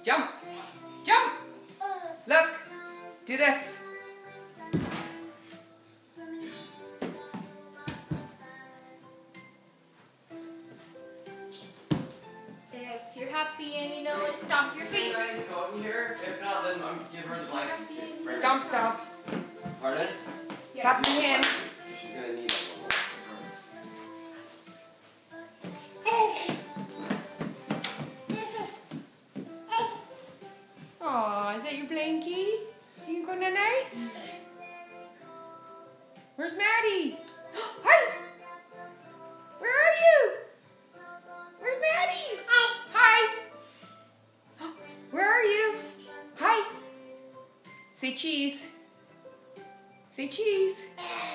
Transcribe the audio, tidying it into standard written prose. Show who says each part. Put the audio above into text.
Speaker 1: Jump. Jump. Look. Do this.
Speaker 2: If you're happy and you know it, stomp your feet.
Speaker 3: Go in here. If not, then I'm giving her the blanket.
Speaker 1: Stomp, stomp.
Speaker 3: Pardon?
Speaker 1: Clap your hands.
Speaker 3: She's gonna need it.
Speaker 1: Aw, is that your blankie? You going to nights? Where's Maddie? Hi! Where are you? Where's Maddie? Hi! Where are you? Hi! Say cheese. Say cheese.